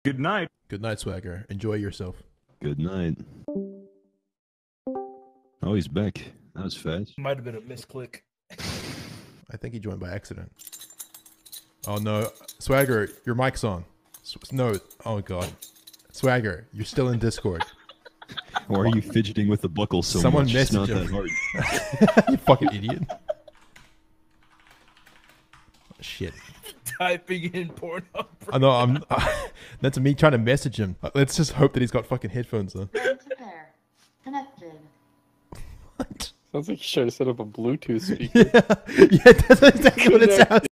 Good night. Good night, Swagger. Enjoy yourself. Good night. Oh, he's back. That was fast. Might have been a misclick. I think he joined by accident. Oh no, Swagger, your mic's on. No, oh god, Swagger, you're still in Discord. Why are you fidgeting with the buckle so Someone much? It's not message that him. hard. You fucking idiot. Shit. Typing in porn. I know. That's me trying to message him. Let's just hope that he's got fucking headphones on. Connected. What? Sounds like you should have set up a Bluetooth speaker. Yeah, that's exactly what it sounds.